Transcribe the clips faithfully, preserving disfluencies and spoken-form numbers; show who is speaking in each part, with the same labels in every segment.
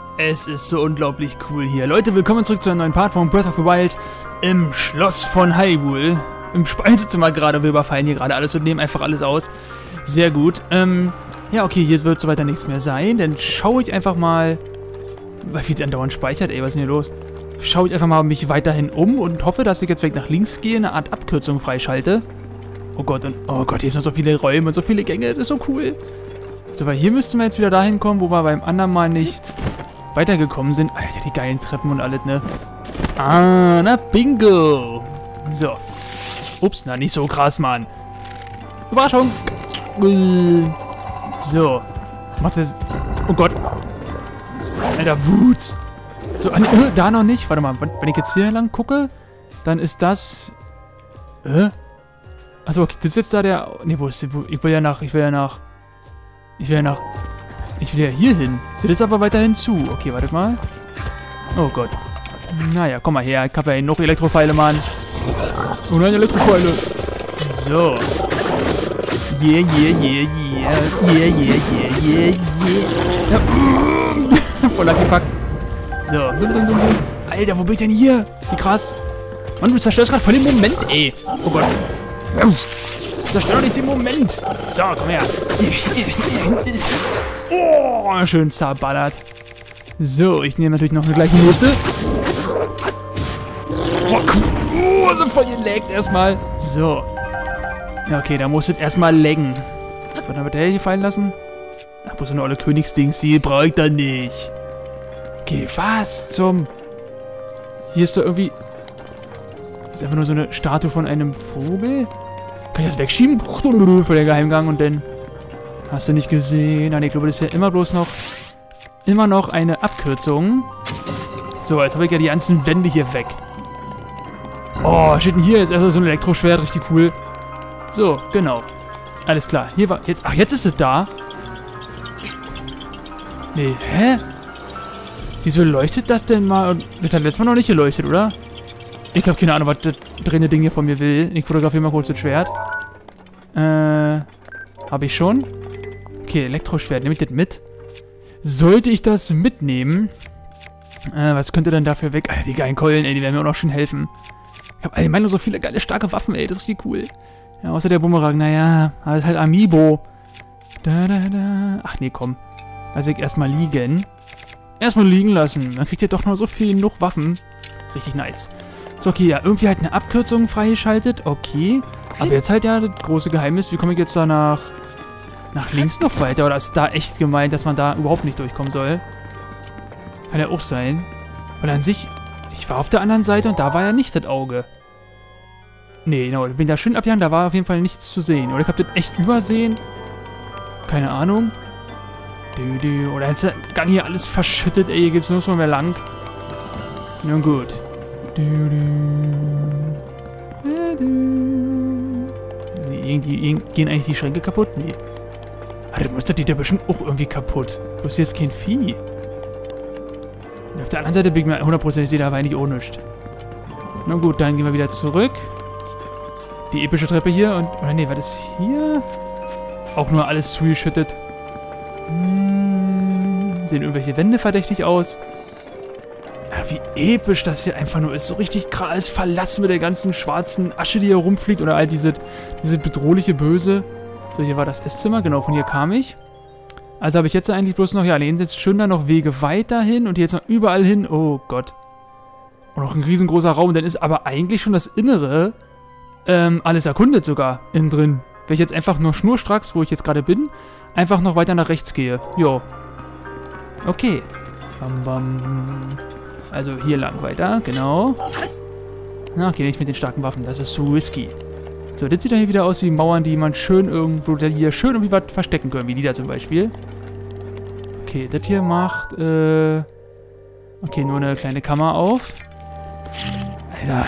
Speaker 1: Es ist so unglaublich cool hier. Leute, willkommen zurück zu einem neuen Part von Breath of the Wild im Schloss von Hyrule. Im Speisezimmer gerade. Wir überfallen hier gerade alles und nehmen einfach alles aus. Sehr gut. Ähm, ja, okay, hier wird so weiter nichts mehr sein. Dann schaue ich einfach mal... Weil wie dann dauernd speichert, ey, was ist denn hier los? Schaue ich einfach mal mich weiterhin um und hoffe, dass ich jetzt weg nach links gehe, eine Art Abkürzung freischalte. Oh Gott, und oh Gott, hier sind noch so viele Räume und so viele Gänge. Das ist so cool. So, weil hier müssten wir jetzt wieder dahin kommen, wo wir beim anderen Mal nicht weitergekommen sind. Alter, die geilen Treppen und alles, ne? Ah, na bingo. So. Ups, na nicht so krass, Mann. Überraschung. So. Macht das... Oh Gott. Alter, Wutz. So, an, äh, da noch nicht. Warte mal, wenn ich jetzt hier lang gucke, dann ist das... Äh? Achso, okay, das ist jetzt da der... Ne, wo ist... Wo, ich will ja nach... Ich will ja nach... Ich will ja nach... Ich will ja hier hin. Das ist aber weiterhin zu. Okay, wartet mal. Oh Gott. Naja, komm mal her. Ich hab ja noch Elektropfeile, Mann. Oh nein, Elektropfeile. So. Yeah, yeah, yeah, yeah. Yeah, yeah, yeah, yeah, yeah. Ja. Voll abgepackt. So. Alter, wo bin ich denn hier? Wie krass. Mann, du zerstörst gerade voll den Moment, ey. Oh Gott. Zerstör doch nicht den Moment. So, komm her. Oh, schön zerballert. So, ich nehme natürlich noch eine gleiche Liste. Oh, cool. Oh, so voll gelaggt erstmal. So. Ja, okay, da muss es erstmal laggen. Was wird aber der hier fallen lassen? Ach, bloß so eine olle Königsdings, die brauche ich dann nicht. Okay, was zum... Hier ist doch irgendwie... Das ist einfach nur so eine Statue von einem Vogel. Kann ich das wegschieben? Für den Geheimgang und dann... Hast du nicht gesehen? Nein, ich glaube, das ist ja immer bloß noch... Immer noch eine Abkürzung. So, jetzt habe ich ja die ganzen Wände hier weg. Oh, steht denn hier? Jetzt erstmal so ein Elektroschwert, richtig cool. So, genau. Alles klar. Hier war... Jetzt, ach, jetzt ist es da. Nee, hä? Wieso leuchtet das denn mal? Das hat letztes Mal noch nicht geleuchtet, oder? Ich habe keine Ahnung, was das drehende Ding hier von mir will. Ich fotografiere mal kurz das Schwert. Äh... Habe ich schon? Okay, Elektroschwert. Nehme ich das mit? Sollte ich das mitnehmen? Äh, was könnte denn dafür weg? Alter, die geilen Keulen, ey, die werden mir auch noch schön helfen. Ich habe allgemein nur so viele geile, starke Waffen, ey. Das ist richtig cool. Ja, außer der Bumerang. Naja, aber das ist halt Amiibo. Da, da, da. Ach nee, komm. Also ich erstmal liegen. Erstmal liegen lassen. Dann kriegt ihr doch noch so viel genug Waffen. Richtig nice. So, okay, ja, irgendwie halt eine Abkürzung freigeschaltet. Okay. Aber jetzt halt ja das große Geheimnis. Wie komme ich jetzt da nach... Nach links noch weiter? Oder ist da echt gemeint, dass man da überhaupt nicht durchkommen soll? Kann ja auch sein. Weil an sich... Ich war auf der anderen Seite und da war ja nicht das Auge. Nee, genau. Ich bin da schön abgegangen. Da war auf jeden Fall nichts zu sehen. Oder ich habe das echt übersehen. Keine Ahnung. Du, du. Oder jetzt gang hier alles verschüttet. Ey, hier gibt's nur noch mehr lang. Nun gut. Du, du. Du, du. Nee, irgendwie, gehen eigentlich die Schränke kaputt? Nee. Ah, dann müsste die da bestimmt auch irgendwie kaputt. Du hast jetzt kein Vieh. Und auf der anderen Seite bin ich mir hundertprozentig sicher, da war eigentlich auch nichts. Na gut, dann gehen wir wieder zurück. Die epische Treppe hier und... Oder nee, war das hier? Auch nur alles zugeschüttet. Hm, sehen irgendwelche Wände verdächtig aus. Ja, wie episch das hier einfach nur ist. So richtig krass verlassen mit der ganzen schwarzen Asche, die hier rumfliegt. Oder all diese, diese bedrohliche Böse. So, hier war das Esszimmer. Genau, von hier kam ich. Also habe ich jetzt eigentlich bloß noch... Ja, hier sind jetzt schön da noch Wege weiterhin. Und hier jetzt noch überall hin. Oh Gott. Und noch ein riesengroßer Raum. Dann ist aber eigentlich schon das Innere ähm, alles erkundet sogar. Innen drin. Wenn ich jetzt einfach nur schnurstracks, wo ich jetzt gerade bin, einfach noch weiter nach rechts gehe. Jo. Okay. Bam, bam. Also hier lang weiter, genau. Na, okay, nicht mit den starken Waffen, das ist zu risky. So, das sieht ja hier wieder aus wie Mauern, die man schön irgendwo, hier schön irgendwie was verstecken können, wie die da zum Beispiel. Okay, das hier macht, äh... Okay, nur eine kleine Kammer auf. Alter.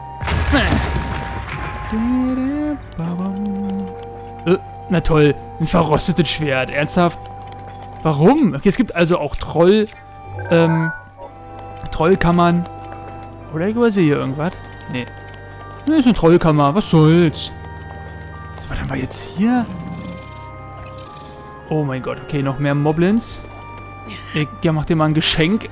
Speaker 1: äh, na toll, ein verrostetes Schwert, ernsthaft? Warum? Okay, es gibt also auch Troll, ähm... Trollkammern. Oder ich übersehe hier irgendwas? Nee. Das ist eine Trollkammer. Was soll's? So, was haben wir jetzt hier? Oh mein Gott. Okay, noch mehr Moblins. Ich ja, mach dir mal ein Geschenk.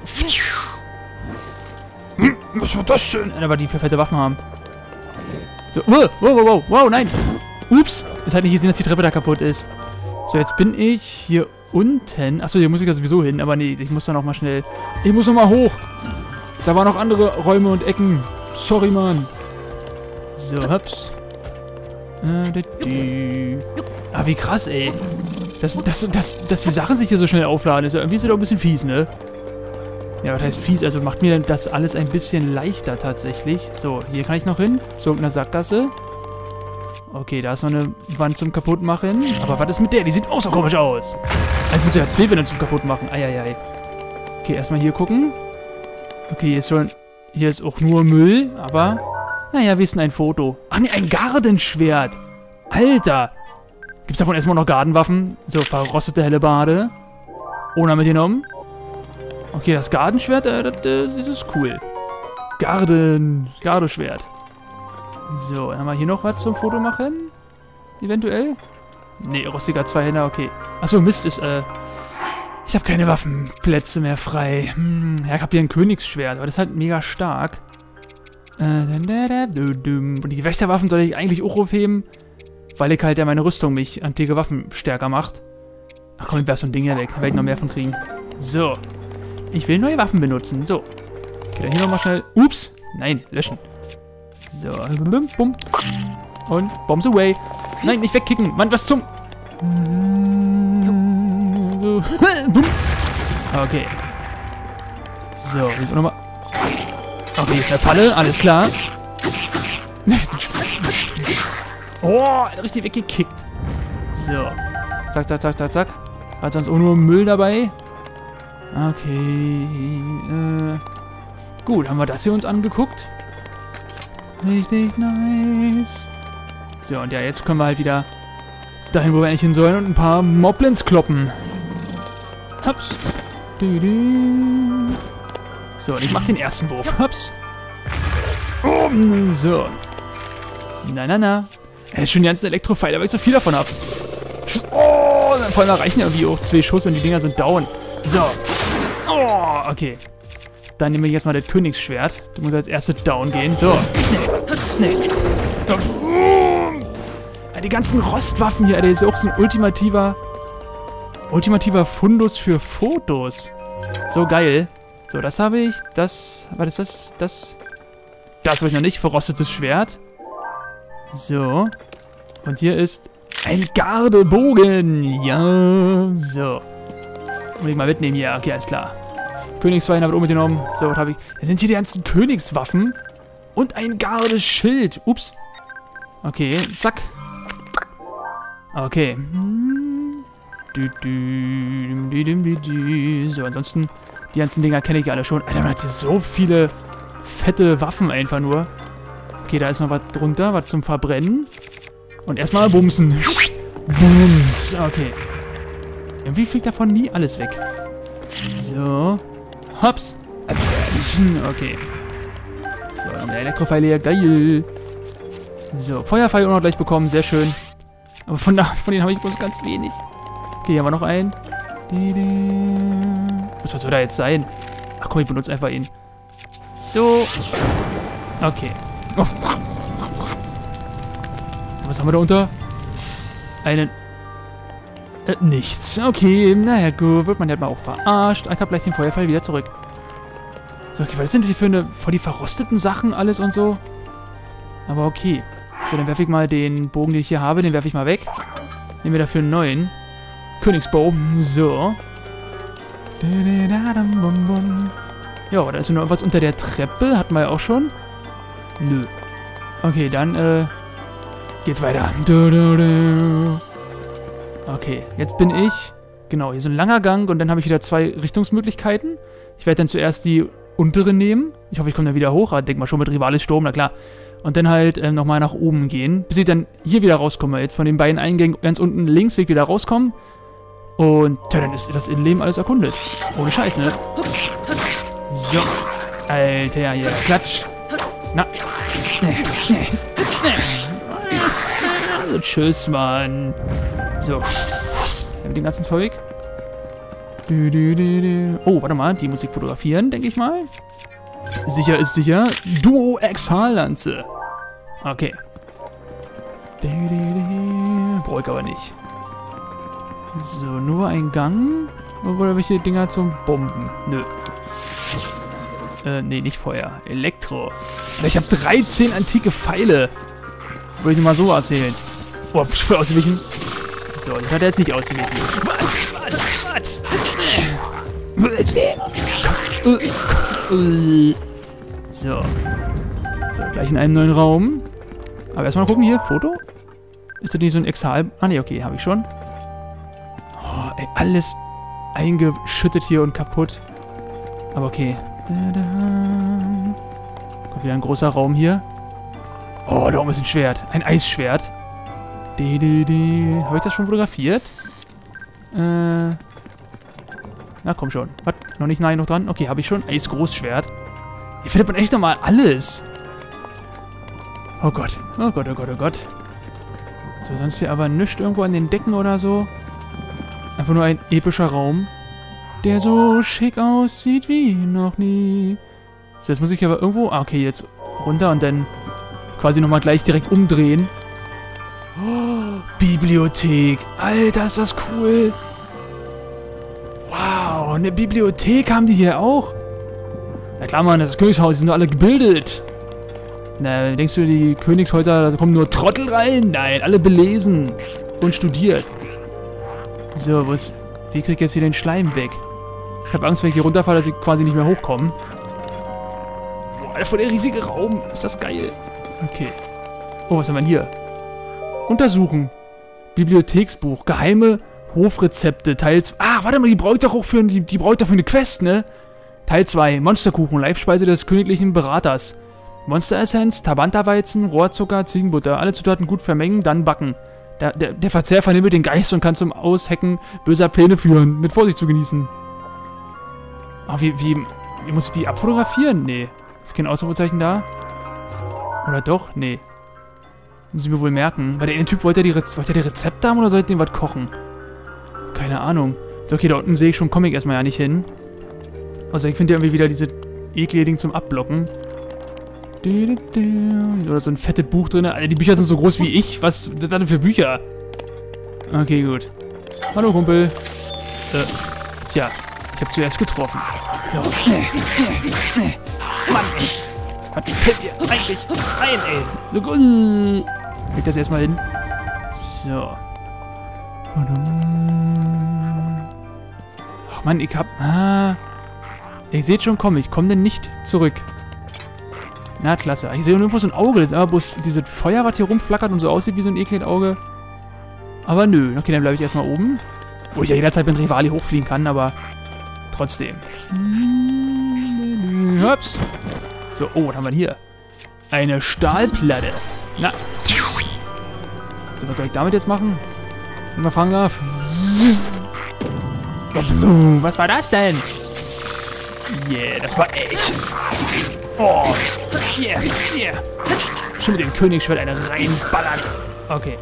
Speaker 1: Hm, was war das denn? Aber die für fette Waffen haben. So, wow, wow, wow, wow, wow, nein. Ups, jetzt hat nicht gesehen, dass die Treppe da kaputt ist. So, jetzt bin ich hier unten. Achso, hier muss ich ja sowieso hin, aber nee, ich muss da noch mal schnell. Ich muss noch mal hoch. Da waren noch andere Räume und Ecken. Sorry, Mann. So, hops. Äh, di, di. Ah, wie krass, ey. Dass, dass, dass, dass die Sachen sich hier so schnell aufladen, ist ja irgendwie ist das doch ein bisschen fies, ne? Ja, was heißt fies? Also macht mir das alles ein bisschen leichter tatsächlich. So, hier kann ich noch hin. Zu irgendeiner Sackgasse. Okay, da ist noch eine Wand zum Kaputtmachen. Aber was ist mit der? Die sieht auch so komisch aus. Es sind ja zwei Wände zum Kaputtmachen. Eieiei. Okay, erstmal hier gucken. Okay, hier ist schon... Hier ist auch nur Müll, aber... Naja, wir sind ein Foto. Ach ne, ein Gardenschwert. Alter. Gibt's davon erstmal noch Gartenwaffen? So, verrostete Hellebade. Ohne mitgenommen. Okay, das Gartenschwert, äh, das, das ist cool. Garden... Gardeschwert. So, dann haben wir hier noch was zum Foto machen? Eventuell? Ne, rostiger Zweihänder, okay. Achso, Mist, ist, äh... Ich habe keine Waffenplätze mehr frei. Hm, ja, ich habe hier ein Königsschwert, aber das ist halt mega stark. Äh, und die Wächterwaffen soll ich eigentlich auch aufheben, weil ich halt ja meine Rüstung mich antike Waffen stärker macht. Ach komm, ich werf so ein Ding hier weg. Da werde ich noch mehr von kriegen. So. Ich will neue Waffen benutzen. So. Okay, dann hier nochmal schnell... Ups. Nein, löschen. So. Bum, bum. Und Bombs away. Nein, nicht wegkicken. Mann, was zum... So. Okay. So, hier ist auch nochmal... Okay, hier ist eine Falle. Alles klar. Oh, er hat richtig weggekickt. So. Zack, zack, zack, zack, zack. Hat sonst auch nur Müll dabei. Okay. Äh. Gut, haben wir das hier uns angeguckt. Richtig nice. So, und ja, jetzt können wir halt wieder dahin, wo wir eigentlich hin sollen und ein paar Moblins kloppen. Hops. Du, du. So, und ich mach den ersten Wurf. Hops. Oh, so. Na, na, na. Äh, schon die ganzen Elektropfeile, weil ich so viel davon hab. Oh, vor allem reichen irgendwie auch zwei Schuss und die Dinger sind down. So. Oh, okay. Dann nehme ich jetzt mal das Königsschwert. Du musst als erstes down gehen. So. Nee. Nee. Die ganzen Rostwaffen hier, Alter, ist ja auch so ein ultimativer... Ultimativer Fundus für Fotos. So geil. So, das habe ich. Das... Was ist das? Das... Das habe ich noch nicht. Verrostetes Schwert. So. Und hier ist ein Gardebogen. Ja. So. Muss ich mal mitnehmen hier. Okay, alles klar. Königswein habe ich auch mitgenommen. So, was habe ich? Da sind hier die ganzen Königswaffen. Und ein Gardeschild. Ups. Okay, zack. Okay. So, ansonsten, die ganzen Dinger kenne ich ja alle schon. Alter, man hat hier so viele fette Waffen einfach nur. Okay, da ist noch was drunter, was zum Verbrennen. Und erstmal bumsen. Bums. Okay. Irgendwie fliegt davon nie alles weg. So. Hops. Okay. So, dann der Elektrofeil hier. Geil. So, Feuerpfeil auch noch gleich bekommen. Sehr schön. Aber von, da, von denen habe ich bloß ganz wenig. Okay, hier haben wir noch einen. Was soll da jetzt sein? Ach komm, ich benutze einfach ihn. So. Okay. Oh. Was haben wir da unter? Einen... Äh, nichts. Okay, naja, gut. Wird man ja mal auch verarscht. Ich habe gleich den Feuerpfeil wieder zurück. So, okay, was sind die für eine... Voll die verrosteten Sachen alles und so? Aber okay. So, dann werfe ich mal den Bogen, den ich hier habe, den werfe ich mal weg. Nehmen wir dafür einen neuen. Königsbow. So. Ja, da ist noch was unter der Treppe. Hatten wir ja auch schon. Nö. Okay, dann, äh... geht's weiter. Okay, jetzt bin ich... Genau, hier ist ein langer Gang und dann habe ich wieder zwei Richtungsmöglichkeiten. Ich werde dann zuerst die untere nehmen. Ich hoffe, ich komme dann wieder hoch. Ich denke mal schon mit Rivalis Sturm, na klar. Und dann halt ähm, nochmal nach oben gehen, bis ich dann hier wieder rauskomme. Jetzt von den beiden Eingängen ganz unten links Weg wieder rauskommen. Und ja, dann ist das Innenleben alles erkundet. Ohne Scheiß, ne? So. Alter, hier. Klatsch. Na. Also, tschüss, Mann. So. Mit dem ganzen Zeug. Du, du, du, du. Oh, warte mal, die Musik fotografieren, denke ich mal. Sicher ist sicher. Duo Exhallanze. Okay. Du, du, du. Brauche ich aber nicht. So, nur ein Gang? Oder welche Dinger zum Bomben? Nö. Äh, nee, nicht Feuer. Elektro. Ich habe dreizehn antike Pfeile. Würde ich nur mal so erzählen. Boah, voll ausgewichen. So, das hat er jetzt nicht ausgewichen. Was? Was? Was? So. So, gleich in einem neuen Raum. Aber erstmal gucken hier. Foto? Ist das nicht so ein Exhal... Ah, ne, okay, habe ich schon. Oh, ey, alles eingeschüttet hier und kaputt. Aber okay. Kommt wieder ein großer Raum hier. Oh, da oben ist ein Schwert. Ein Eisschwert. Die, die, die. Habe ich das schon fotografiert? Äh. Na, komm schon. Was? Noch nicht nein, noch dran? Okay, habe ich schon. Eisgroßschwert. Hier findet man echt nochmal alles. Oh Gott. Oh Gott, oh Gott, oh Gott. So, sonst hier aber nichts irgendwo an den Decken oder so. Einfach nur ein epischer Raum, der so schick aussieht wie noch nie. So, jetzt muss ich aber irgendwo... Ah, okay, jetzt runter und dann quasi nochmal gleich direkt umdrehen. Oh, Bibliothek. Alter, ist das cool. Wow, eine Bibliothek haben die hier auch. Na klar, Mann, das ist das Königshaus, die sind doch alle gebildet. Na, denkst du, die Königshäuser, da kommen nur Trottel rein? Nein, alle belesen und studiert. So, wo ist... Wie krieg ich jetzt hier den Schleim weg? Ich habe Angst, wenn ich hier runterfalle, dass ich quasi nicht mehr hochkomme. Boah, Alter, voll der riesige Raum. Ist das geil. Okay. Oh, was haben wir denn hier? Untersuchen. Bibliotheksbuch. Geheime Hofrezepte. Teil zwei. Ah, warte mal, die brauche ich doch auch für, die, die brauche ich doch für eine Quest, ne? Teil zwei. Monsterkuchen. Leibspeise des königlichen Beraters. Monsteressenz, Tabanta-Weizen, Rohrzucker, Ziegenbutter. Alle Zutaten gut vermengen, dann backen. Der, der, der Verzehr vernimmt den Geist und kann zum Aushecken böser Pläne führen. Mit Vorsicht zu genießen. Ah, wie, wie, wie muss ich die abfotografieren? Nee. Ist kein Ausrufezeichen da? Oder doch? Nee. Muss ich mir wohl merken. Weil der eine Typ wollte ja die, Rez wollte ja die Rezepte haben oder sollte dem was kochen? Keine Ahnung. So, okay, da unten sehe ich schon, komme ich erstmal ja nicht hin. Also ich finde ja irgendwie wieder diese eklige Ding zum Abblocken. Oder so ein fettes Buch drin. Alter, die Bücher sind so groß wie ich. Was sind das denn für Bücher? Okay, gut. Hallo, Kumpel. Äh, tja, ich habe zuerst getroffen. So. Mann, ey. Was fällt dir eigentlich ein, ey? So gut. Leg das erstmal hin. So. Ach Mann, ich hab... Ah. Ihr seht schon, komm, ich komme denn nicht zurück. Na, klasse. Ich sehe irgendwo so ein Auge. Das ist aber bloß dieses Feuer, was hier rumflackert und so aussieht wie so ein ekliges Auge. Aber nö. Okay, dann bleibe ich erstmal oben. Wo ich ja jederzeit mit Rivali hochfliegen kann, aber trotzdem. Hops. So, oh, was haben wir denn hier? Eine Stahlplatte. Na. So, was soll ich damit jetzt machen? Wenn ich mal fragen darf. Was war das denn? Yeah, das war echt. Oh, yeah, yeah. Schon mit dem Königsschwert eine reinballern. Okay.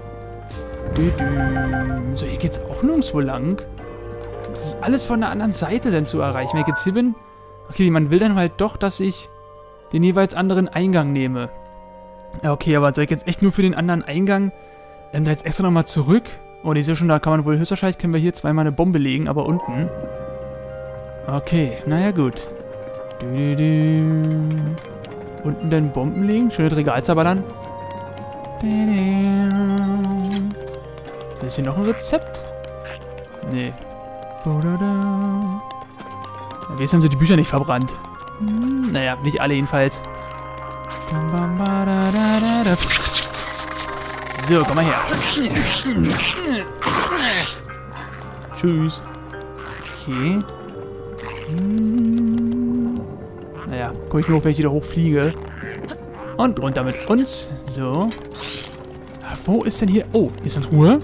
Speaker 1: So, hier geht's auch nirgendwo lang. Das ist alles von der anderen Seite denn zu erreichen. Wenn ich jetzt hier bin... Okay, man will dann halt doch, dass ich den jeweils anderen Eingang nehme. Ja, okay, aber soll ich jetzt echt nur für den anderen Eingang ähm, da jetzt extra nochmal zurück? Oh, die sehe schon, da kann man wohl höchstwahrscheinlich, können wir hier zweimal eine Bombe legen, aber unten. Okay, naja, gut. Du, du, du. Unten dann Bomben legen, schön das Regal zerballern. So, ist hier noch ein Rezept? Nee. Ja, wie haben sie die Bücher nicht verbrannt? Hm, naja, nicht alle jedenfalls. So, komm mal her. Tschüss. Okay. Hm. Naja, guck ich nur hoch, wenn ich wieder hochfliege. Und runter mit uns. So. Wo ist denn hier... Oh, hier ist eine Truhe.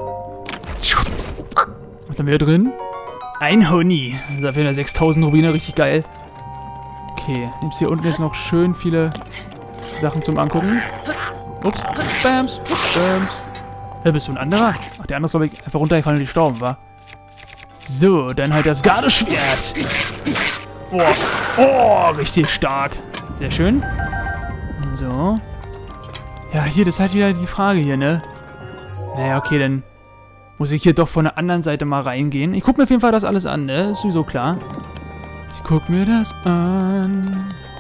Speaker 1: Was ist denn wieder drin? Ein Honig. Dafür eine sechstausend Rubine, richtig geil. Okay, nimmst hier unten jetzt noch schön viele Sachen zum Angucken. Ups. Bams. Bams. Ja, bist du ein anderer? Ach, der andere ist, glaube ich, einfach runtergefallen und gestorben, war. So, dann halt das Gardeschwert. Oh, oh, richtig stark. Sehr schön. So. Ja, hier, das ist halt wieder die Frage hier, ne? Naja, okay, dann muss ich hier doch von der anderen Seite mal reingehen. Ich guck mir auf jeden Fall das alles an, ne? Ist sowieso klar. Ich guck mir das an.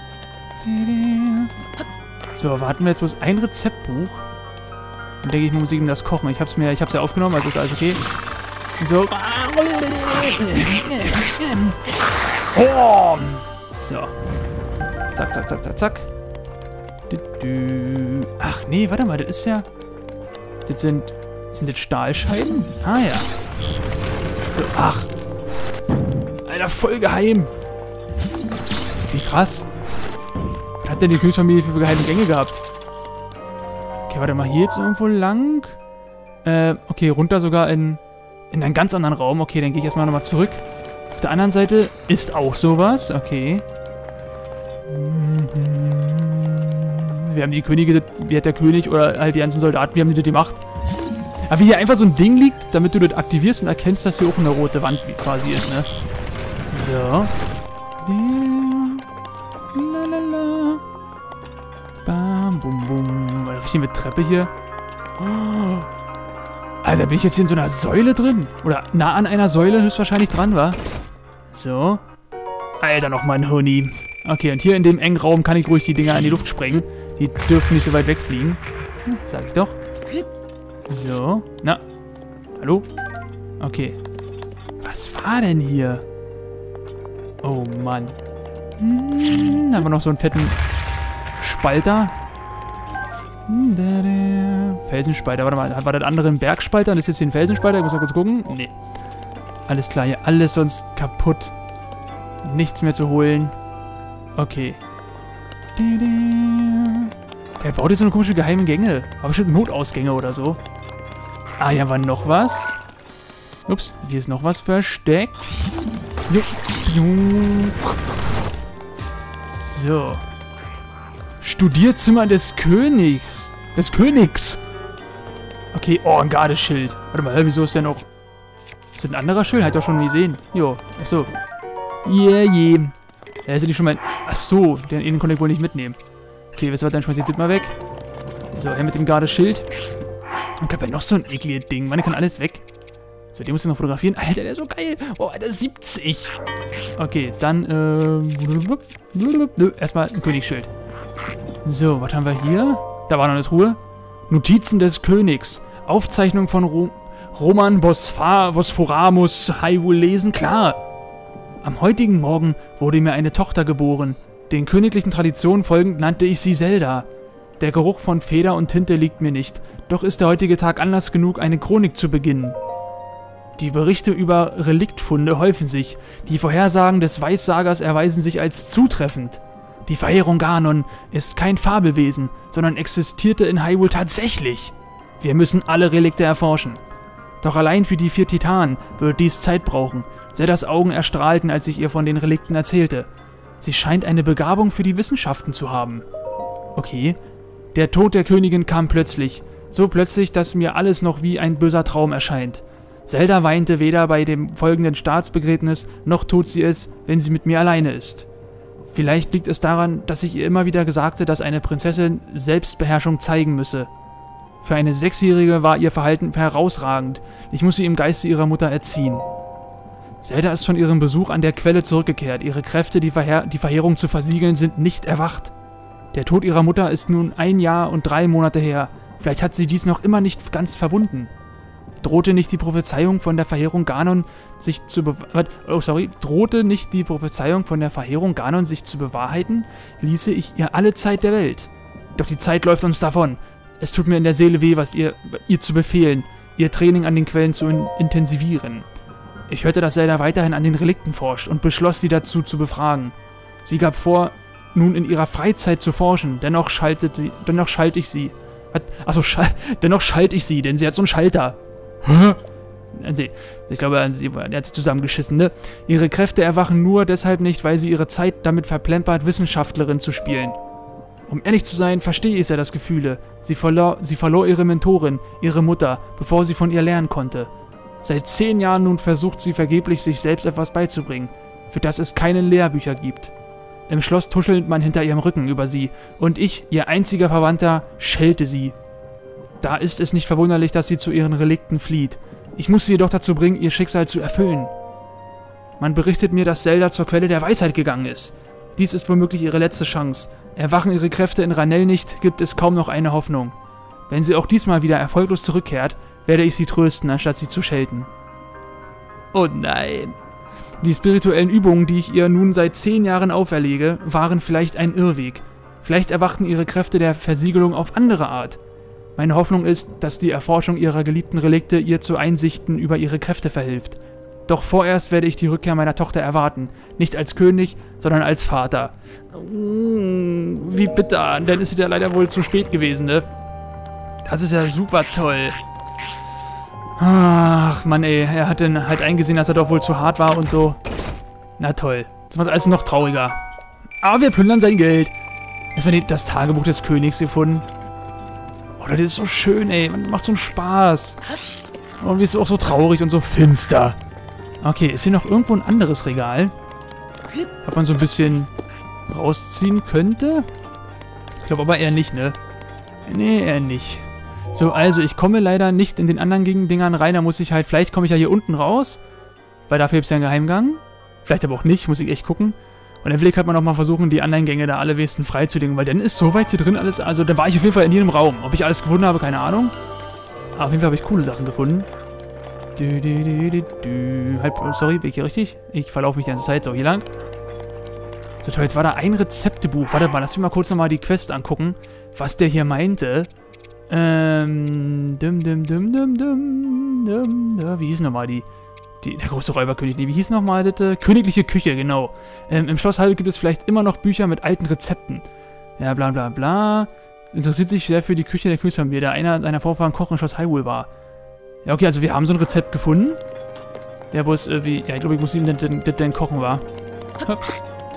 Speaker 1: So, warten wir jetzt bloß ein Rezeptbuch. Dann denke ich, muss ich ihm das kochen. Ich hab's mir, ich hab's ja aufgenommen, also ist alles okay. So. Oh. So. Zack, zack, zack, zack, zack. Ach nee, warte mal, das ist ja... Das sind... Sind das Stahlscheiben? Ah ja. So, ach. Alter, voll geheim. Wie krass. Was hat denn die Königsfamilie für geheime Gänge gehabt? Okay, warte mal, hier jetzt irgendwo lang. Äh, okay, runter sogar in... In einen ganz anderen Raum. Okay, dann gehe ich erstmal nochmal zurück. Auf der anderen Seite ist auch sowas. Okay. Wir haben die Könige, wie hat der König oder halt die ganzen Soldaten, wie haben die das gemacht? Aber wie hier einfach so ein Ding liegt, damit du das aktivierst und erkennst, dass hier auch eine rote Wand quasi ist, ne? So. Lalala. Bam, bum, bum. Richtig mit Treppe hier. Oh. Alter, bin ich jetzt hier in so einer Säule drin? Oder nah an einer Säule höchstwahrscheinlich dran, war? So. Alter, nochmal ein Honig. Okay, und hier in dem engen Raum kann ich ruhig die Dinger in die Luft sprengen. Die dürfen nicht so weit wegfliegen. Sag ich doch. So. Na. Hallo? Okay. Was war denn hier? Oh, Mann. Hm, da haben wir noch so einen fetten Spalter. Felsenspalter. Warte mal, war das andere ein Bergspalter und ist jetzt hier ein Felsenspalter? Ich muss mal kurz gucken. Nee. Alles klar, hier alles sonst kaputt. Nichts mehr zu holen. Okay. Der baut jetzt so eine komische geheime Gänge. Aber bestimmt Notausgänge oder so. Ah, hier war noch was. Ups, hier ist noch was versteckt. So. Studierzimmer des Königs. Des Königs. Okay, oh, ein Gardeschild. Warte mal, wieso ist der noch... Ist das ein anderer Schild? Hat doch schon gesehen. Jo, achso. Yeah, yeah. Da ist ja nicht schon mein... Achso, den innen konnte ich wohl nicht mitnehmen. Okay, wisst ihr was, dann schmeiß ich das mal weg. So, her mit dem Gardeschild. Und ich hab ja noch so ein ekliges Ding. Mann, ich kann alles weg. So, den muss ich noch fotografieren. Alter, der ist so geil. Oh, Alter, siebzig. Okay, dann, ähm... Nö, erstmal ein Königsschild. So, was haben wir hier? Da war noch eine Truhe. Notizen des Königs. Aufzeichnung von Ro Roman Bosphar Bosphoramus Hyrule lesen. Klar. Am heutigen Morgen wurde mir eine Tochter geboren. Den königlichen Traditionen folgend nannte ich sie Zelda. Der Geruch von Feder und Tinte liegt mir nicht. Doch ist der heutige Tag Anlass genug, eine Chronik zu beginnen. Die Berichte über Reliktfunde häufen sich. Die Vorhersagen des Weissagers erweisen sich als zutreffend. Die Verehrung Ganon ist kein Fabelwesen, sondern existierte in Hyrule tatsächlich. Wir müssen alle Relikte erforschen. Doch allein für die vier Titanen wird dies Zeit brauchen. Zeldas Augen erstrahlten, als ich ihr von den Relikten erzählte. Sie scheint eine Begabung für die Wissenschaften zu haben. Okay. Der Tod der Königin kam plötzlich. So plötzlich, dass mir alles noch wie ein böser Traum erscheint. Zelda weinte weder bei dem folgenden Staatsbegräbnis, noch tut sie es, wenn sie mit mir alleine ist. Vielleicht liegt es daran, dass ich ihr immer wieder sagte, dass eine Prinzessin Selbstbeherrschung zeigen müsse. Für eine Sechsjährige war ihr Verhalten herausragend. Ich muss sie im Geiste ihrer Mutter erziehen. Zelda ist von ihrem Besuch an der Quelle zurückgekehrt. Ihre Kräfte, die, Verheer die Verheerung zu versiegeln, sind nicht erwacht. Der Tod ihrer Mutter ist nun ein Jahr und drei Monate her. Vielleicht hat sie dies noch immer nicht ganz verwunden. Drohte nicht die Prophezeiung von der Verheerung Ganon sich zu be oh, sorry. Drohte nicht die Prophezeiung von der Verheerung Ganon sich zu bewahrheiten, ließe ich ihr alle Zeit der Welt. Doch die Zeit läuft uns davon. Es tut mir in der Seele weh, was ihr, ihr zu befehlen, ihr Training an den Quellen zu in intensivieren. Ich hörte, dass Zelda weiterhin an den Relikten forscht und beschloss, sie dazu zu befragen. Sie gab vor, nun in ihrer Freizeit zu forschen, dennoch schaltete, dennoch schalte ich sie. Achso, schal dennoch schalte ich sie, denn sie hat so einen Schalter. Hä? Sie, ich glaube, sie er hat sich zusammengeschissen, ne? Ihre Kräfte erwachen nur deshalb nicht, weil sie ihre Zeit damit verplempert, Wissenschaftlerin zu spielen. Um ehrlich zu sein, verstehe ich sehr das Gefühle. Sie verlor, sie verlor ihre Mentorin, ihre Mutter, bevor sie von ihr lernen konnte. Seit zehn Jahren nun versucht sie vergeblich, sich selbst etwas beizubringen, für das es keine Lehrbücher gibt. Im Schloss tuschelt man hinter ihrem Rücken über sie, und ich, ihr einziger Verwandter, schelte sie. Da ist es nicht verwunderlich, dass sie zu ihren Relikten flieht. Ich muss sie jedoch dazu bringen, ihr Schicksal zu erfüllen. Man berichtet mir, dass Zelda zur Quelle der Weisheit gegangen ist. Dies ist womöglich ihre letzte Chance. Erwachen ihre Kräfte in Ranell nicht, gibt es kaum noch eine Hoffnung. Wenn sie auch diesmal wieder erfolglos zurückkehrt, werde ich sie trösten, anstatt sie zu schelten. Oh nein. Die spirituellen Übungen, die ich ihr nun seit zehn Jahren auferlege, waren vielleicht ein Irrweg. Vielleicht erwachten ihre Kräfte der Versiegelung auf andere Art. Meine Hoffnung ist, dass die Erforschung ihrer geliebten Relikte ihr zu Einsichten über ihre Kräfte verhilft. Doch vorerst werde ich die Rückkehr meiner Tochter erwarten. Nicht als König, sondern als Vater. Wie bitter, dann ist es ja leider wohl zu spät gewesen, ne? Das ist ja super toll. Ach, Mann, ey. Er hat dann halt eingesehen, dass er doch wohl zu hart war und so. Na toll. Das macht alles noch trauriger. Aber wir plündern sein Geld. Jetzt haben wir das Tagebuch des Königs gefunden. Oh, das ist so schön, ey. Man macht so einen Spaß. Und wie ist es auch so traurig und so finster. Okay, ist hier noch irgendwo ein anderes Regal? Was man so ein bisschen rausziehen könnte? Ich glaube aber eher nicht, ne? Nee, eher nicht. So, also ich komme leider nicht in den anderen Dingern rein. Da muss ich halt, vielleicht komme ich ja hier unten raus. Weil dafür gibt es ja einen Geheimgang. Vielleicht aber auch nicht, muss ich echt gucken. Und dann will ich halt mal nochmal versuchen, die anderen Gänge da alle wenigstens freizulegen. Weil dann ist so weit hier drin alles, also da war ich auf jeden Fall in jedem Raum. Ob ich alles gefunden habe, keine Ahnung. Aber auf jeden Fall habe ich coole Sachen gefunden. Du, du, du, du, du. Halt, sorry, bin ich hier richtig? Ich verlaufe mich die ganze Zeit. So, hier lang. So toll, jetzt war da ein Rezeptebuch. Warte mal, lass mich mal kurz nochmal die Quest angucken, was der hier meinte. Ähm, dum, dum, dum, dum, dum, dum, dum. Wie hieß nochmal die, die, der große Räuberkönig? Nee, wie hieß nochmal das? Äh, Königliche Küche, genau. Ähm, im Schloss Hyrule gibt es vielleicht immer noch Bücher mit alten Rezepten. Ja, bla, bla, bla. Interessiert sich sehr für die Küche der Königsfamilie, da einer seiner Vorfahren Koch im Schloss Hyrule war. Ja, okay, also wir haben so ein Rezept gefunden. Ja, wo es irgendwie, ja, ich glaube, ich muss ihm das denn kochen war. Hops.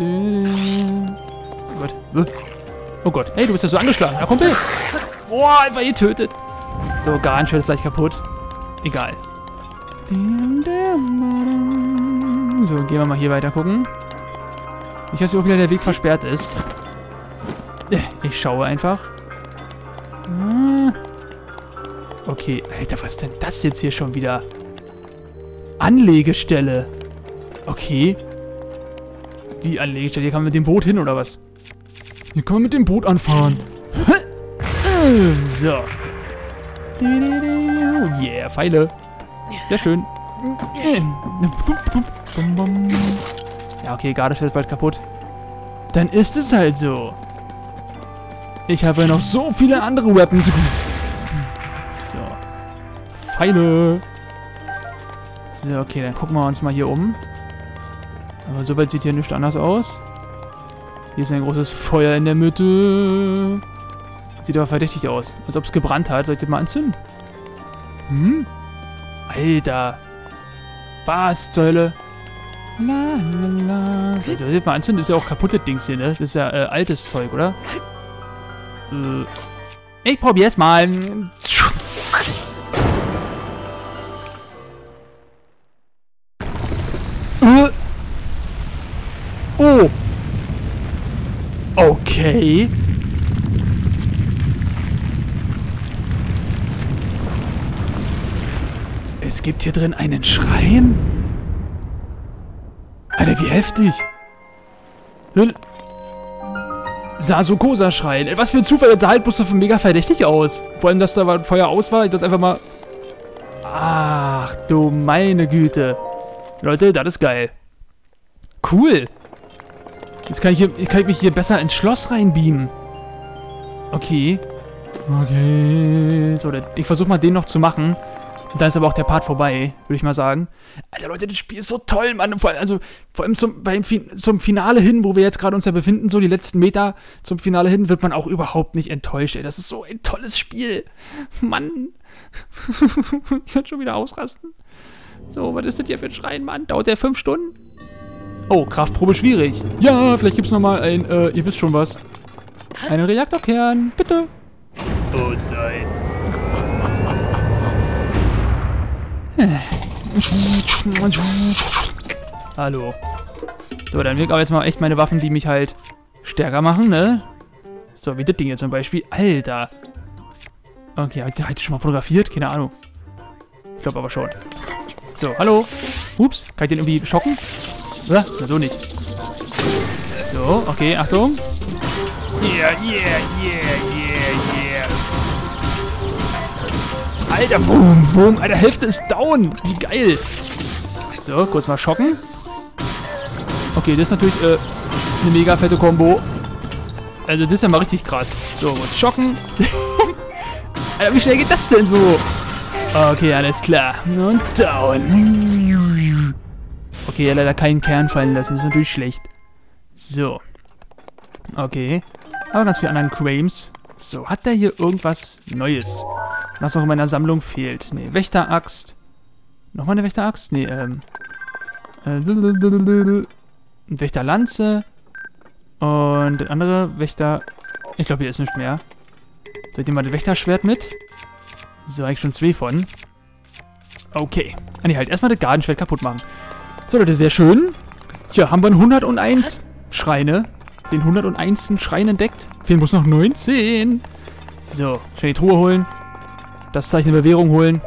Speaker 1: Oh Gott. Oh Gott. Hey, du bist ja so angeschlagen. Ja, Kumpel. Boah, einfach getötet. So, Garnschwert ist gleich kaputt. Egal. So, gehen wir mal hier weiter gucken. Nicht, dass hier auch wieder der Weg versperrt ist. Ich schaue einfach. Okay, Alter, was ist denn das jetzt hier schon wieder? Anlegestelle. Okay. Wie Anlegestelle? Hier kann man mit dem Boot hin, oder was? Hier kann man mit dem Boot anfahren. So. Oh yeah, Pfeile. Sehr schön. Ja, okay, Gardestelle ist bald kaputt. Dann ist es halt so. Ich habe ja noch so viele andere Weapons. So. Pfeile. So, okay, dann gucken wir uns mal hier um. Aber soweit sieht hier nichts anders aus. Hier ist ein großes Feuer in der Mitte. Sieht aber verdächtig aus. Als ob es gebrannt hat. Soll ich das mal anzünden? Hm? Alter. Was zur Hölle? La, la, la. Soll ich das mal anzünden? Das ist ja auch kaputtes Dings hier, ne? Das ist ja äh, altes Zeug, oder? Äh. Ich probier's mal. Uh. Oh. Okay. Es gibt hier drin einen Schrein? Alter, wie heftig. Sasukosa-Schrein. Ey, was für ein Zufall. Das sah halt bloß so mega verdächtig aus. Vor allem, dass da ein Feuer aus war. Ich das einfach mal... Ach, du meine Güte. Leute, das ist geil. Cool. Jetzt kann ich, hier, kann ich mich hier besser ins Schloss reinbeamen. Okay. Okay. So, ich versuche mal den noch zu machen. Und dann ist aber auch der Part vorbei, würde ich mal sagen. Alter, Leute, das Spiel ist so toll, Mann. Vor, also, vor allem zum, beim, zum Finale hin, wo wir jetzt gerade uns ja befinden, so die letzten Meter zum Finale hin, wird man auch überhaupt nicht enttäuscht, ey. Das ist so ein tolles Spiel. Mann. Ich kann schon wieder ausrasten. So, was ist das hier für ein Schrein, Mann? Dauert der fünf Stunden? Oh, Kraftprobe schwierig. Ja, vielleicht gibt's nochmal ein, äh, ihr wisst schon was. Einen Reaktorkern, bitte. Oh nein. Hallo. So, dann will ich aber jetzt mal echt meine Waffen, die mich halt stärker machen, ne? So, wie das Ding hier zum Beispiel. Alter. Okay, hab ich den schon mal fotografiert? Keine Ahnung. Ich glaube aber schon. So, hallo. Ups, kann ich den irgendwie schocken? Oder? Na, so nicht. So, okay, Achtung. Yeah, yeah, yeah, yeah, yeah. Alter, boom, boom. Alter, Hälfte ist down. Wie geil. So, kurz mal schocken. Okay, das ist natürlich äh, eine mega fette Kombo. Also, das ist ja mal richtig krass. So, und schocken. Alter, wie schnell geht das denn so? Okay, alles klar. Und down. Okay, ja, leider keinen Kern fallen lassen. Das ist natürlich schlecht. So. Okay. Aber ganz viele anderen Crames. So, hat der hier irgendwas Neues? Was auch in meiner Sammlung fehlt. Ne, Wächteraxt. Nochmal eine Wächteraxt? Ne, ähm. Äh, Wächterlanze. Und der andere Wächter. Ich glaube, hier ist nichts mehr. Soll ich dir mal das Wächterschwert mit? So, eigentlich schon zwei von. Okay. Ah, ne, halt erstmal das Gartenschwert kaputt machen. So, Leute, sehr schön. Tja, haben wir einen hunderteins Schreine. Den hunderteins Schrein entdeckt. Fehlen muss noch neunzehn. So, schnell die Truhe holen. Das Zeichen der Bewährung holen.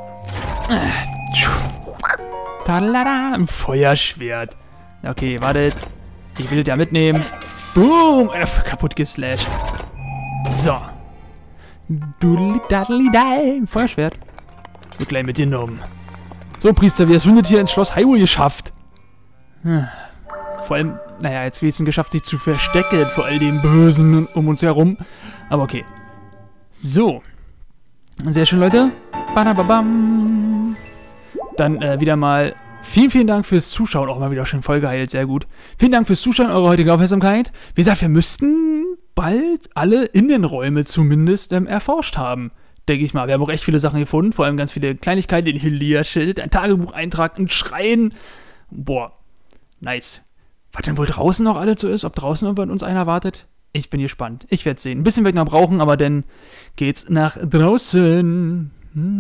Speaker 1: Tadalada, ein Feuerschwert. Okay, wartet. Ich will das ja mitnehmen. Boom! Alter, kaputt geslasht. So. Dudeli-dadeli-dai. Feuerschwert. Wird gleich mitgenommen. So, Priester, wie hast du das hier ins Schloss Hyrule geschafft? Vor allem, naja, jetzt wird es geschafft, sich zu verstecken vor all dem Bösen um uns herum. Aber okay. So. Sehr schön, Leute. Badababam. Dann äh, wieder mal vielen, vielen Dank fürs Zuschauen. Auch mal wieder schön vollgeheilt, sehr gut. Vielen Dank fürs Zuschauen, eure heutige Aufmerksamkeit. Wie gesagt, wir müssten bald alle Innenräume zumindest ähm, erforscht haben. Denke ich mal. Wir haben auch echt viele Sachen gefunden. Vor allem ganz viele Kleinigkeiten. Den Hylia-Schild, ein Tagebucheintrag, ein Schrein. Boah. Nice. Was denn wohl draußen noch alles so ist? Ob draußen irgendwann uns einer wartet? Ich bin gespannt. Ich werde sehen. Ein bisschen werde ich noch brauchen, aber dann geht's nach draußen.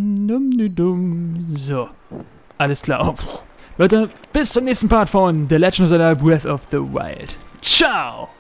Speaker 1: So. Alles klar. Oh. Leute, bis zum nächsten Part von The Legend of Zelda Breath of the Wild. Ciao!